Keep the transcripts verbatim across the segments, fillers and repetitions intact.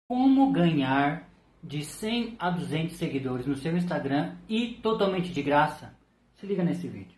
Como ganhar de cem a duzentos seguidores no seu Instagram e totalmente de graça? Se liga nesse vídeo.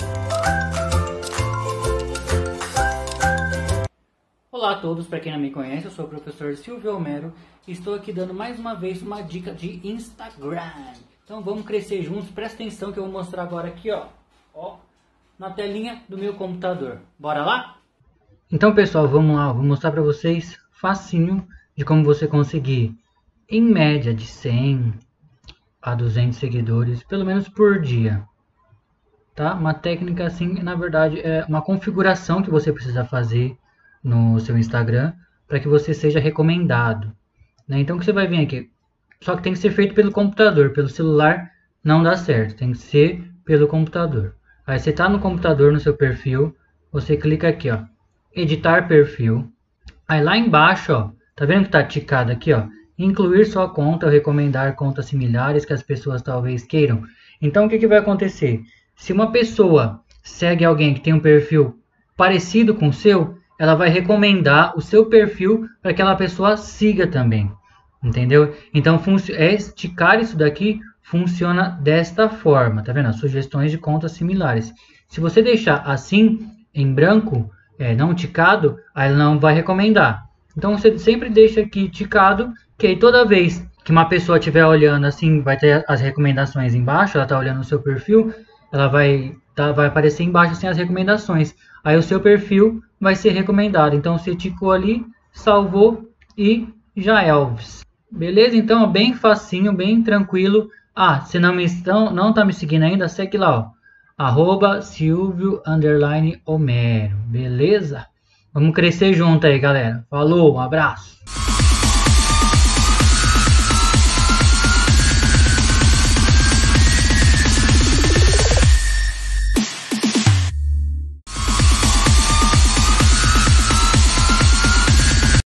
Olá a todos, para quem não me conhece, eu sou o professor Silvio Homero e estou aqui dando mais uma vez uma dica de Instagram. Então vamos crescer juntos, presta atenção que eu vou mostrar agora aqui, ó, ó, na telinha do meu computador. Bora lá? Então pessoal, vamos lá, vou mostrar para vocês facinho de como você conseguir, em média, de cem a duzentos seguidores, pelo menos por dia. Tá? Uma técnica assim, na verdade, é uma configuração que você precisa fazer no seu Instagram para que você seja recomendado. Né? Então, o que você vai vir aqui? Só que tem que ser feito pelo computador, pelo celular não dá certo, tem que ser pelo computador. Aí você está no computador, no seu perfil, você clica aqui, ó, editar perfil. Aí lá embaixo, ó, tá vendo que tá ticado aqui, ó? Incluir sua conta ou recomendar contas similares que as pessoas talvez queiram. Então, o que, que vai acontecer? Se uma pessoa segue alguém que tem um perfil parecido com o seu, ela vai recomendar o seu perfil para que aquela pessoa siga também. Entendeu? Então, é esticar isso daqui funciona desta forma. Tá vendo? As sugestões de contas similares. Se você deixar assim, em branco, é, não ticado, aí ela não vai recomendar. Então você sempre deixa aqui ticado, que aí toda vez que uma pessoa estiver olhando assim, vai ter as recomendações embaixo, ela está olhando o seu perfil, ela vai, tá, vai aparecer embaixo assim as recomendações. Aí o seu perfil vai ser recomendado. Então você ticou ali, salvou e já é. Beleza? Então é bem facinho, bem tranquilo. Ah, se não me estão, não tá me seguindo ainda, segue lá, ó. Arroba Silvio underline Homero. Beleza? Vamos crescer junto aí, galera. Falou, um abraço.